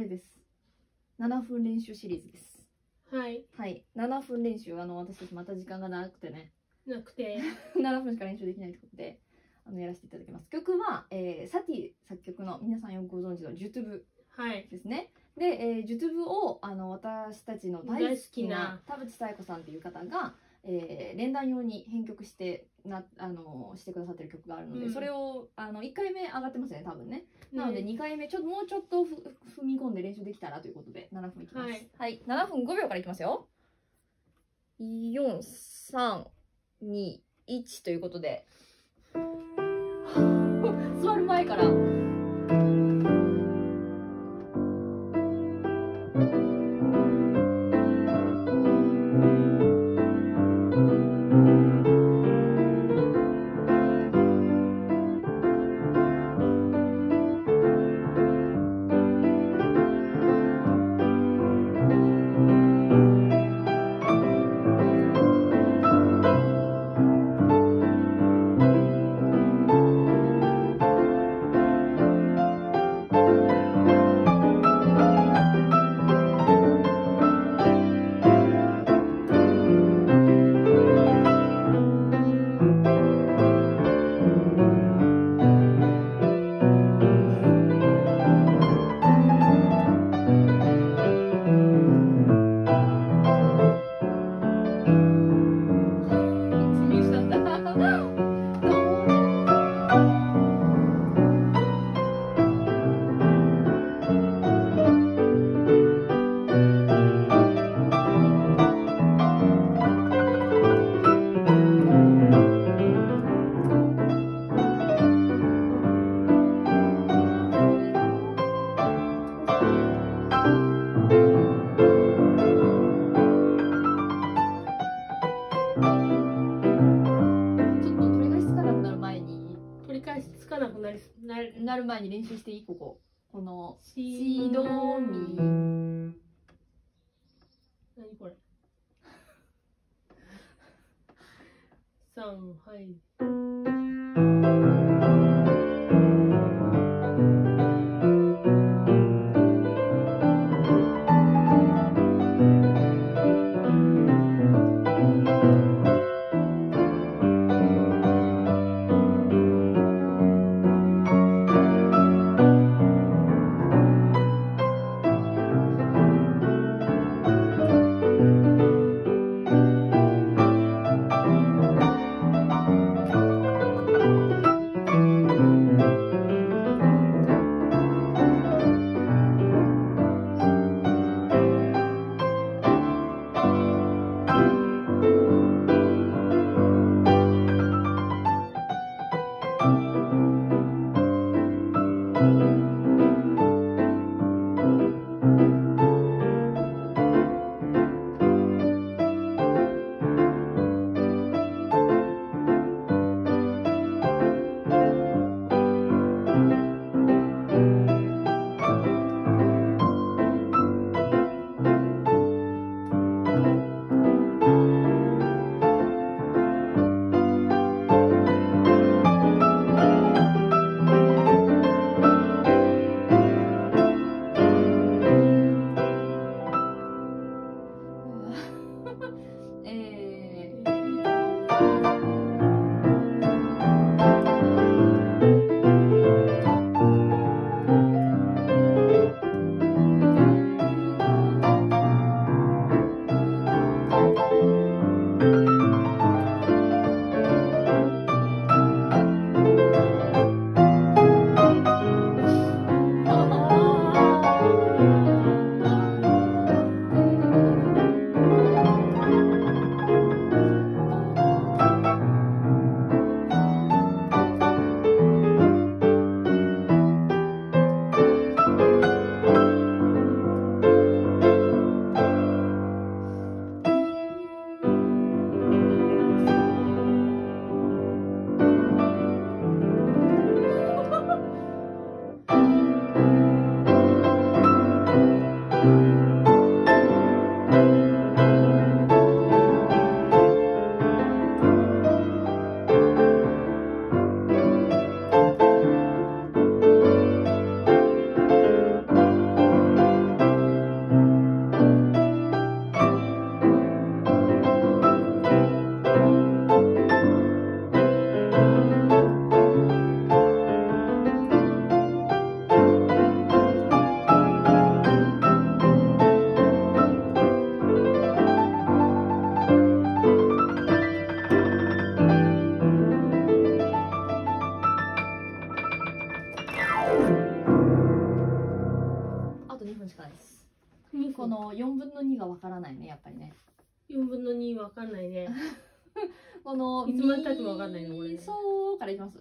れです。7分練習シリーズです。 はい。 はい。7分練習、私たちまた時間がなくてね。 なくて。 7分しか練習できないということで、やらせていただきます。曲は、サティ作曲の皆さんよくご存知のジュトゥブですね。はい、で、ジュトゥブを私たちの大好きな田淵紗恵子さんっていう方が、連弾用に編曲してしてくださってる曲があるので、それを1回目上がってますよね、多分ね。なので2回目もうちょっと踏み込んで練習できたらということで7分いきます。はい、7分5秒からいきますよ。4、3、2、1ということで座る前からなる前に練習していい？このシドミ。 何これ。3、はい。 分しかないです。 2分。 この4分の2がわからないね、やっぱりね。 4分の2わかんないね。 このいつまで経ってもわかんないのこれね。 そうからいきます。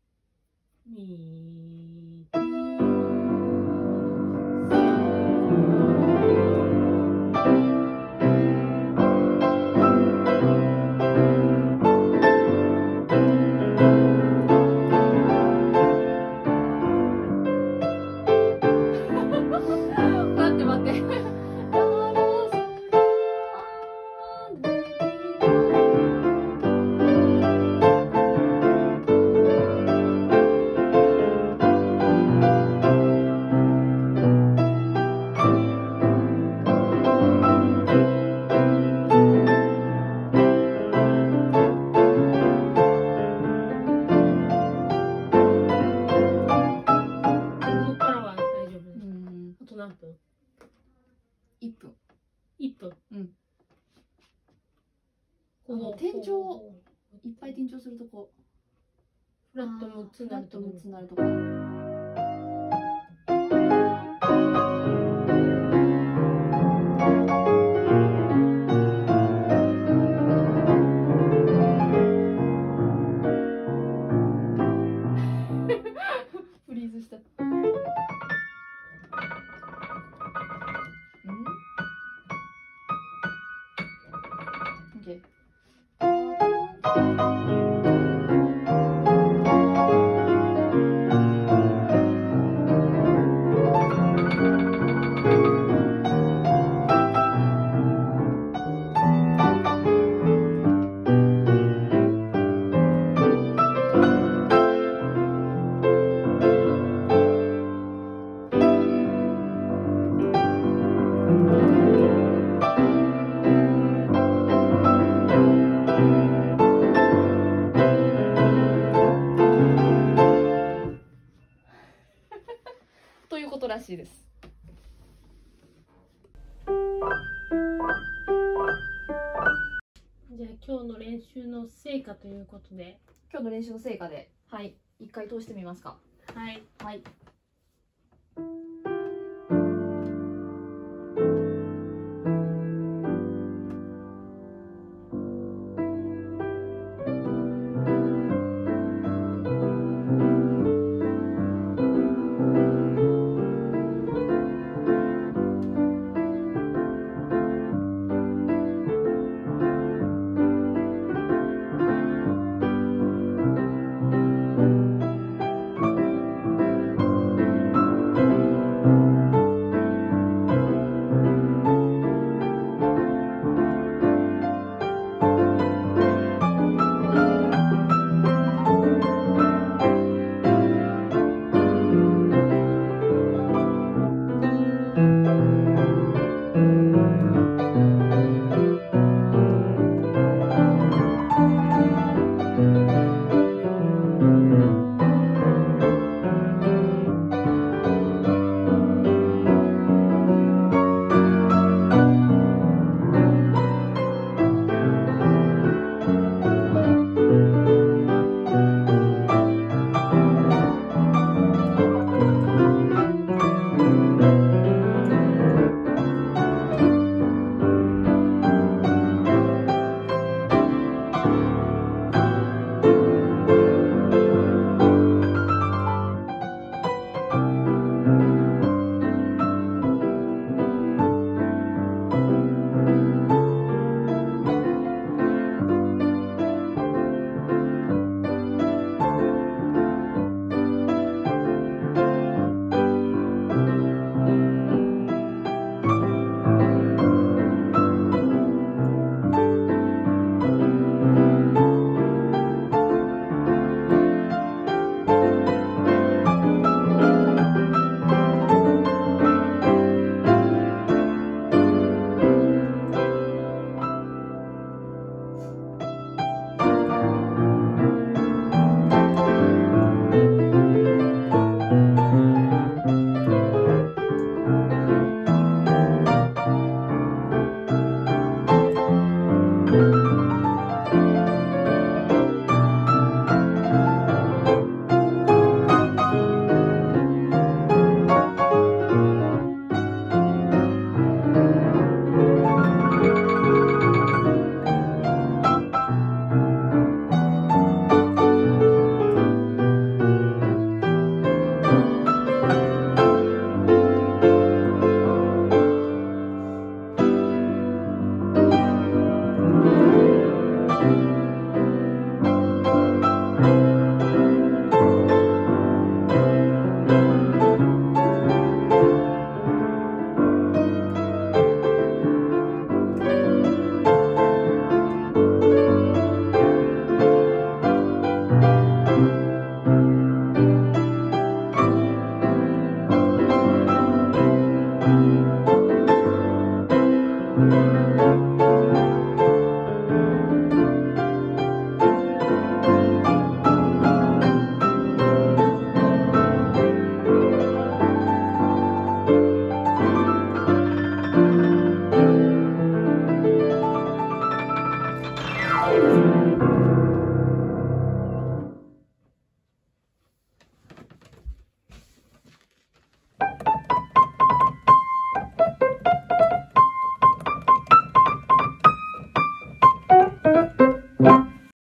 待って待って。1分。 1分。 うん。転調、いっぱい転調するとこ。 フラット6つになるとこ。 フラット6つになるとこ。フリーズした。OK。ということらしいです。 じゃあ今日の練習の成果ということで。 今日の練習の成果で、はい、一回通してみますか。 はい。 はい。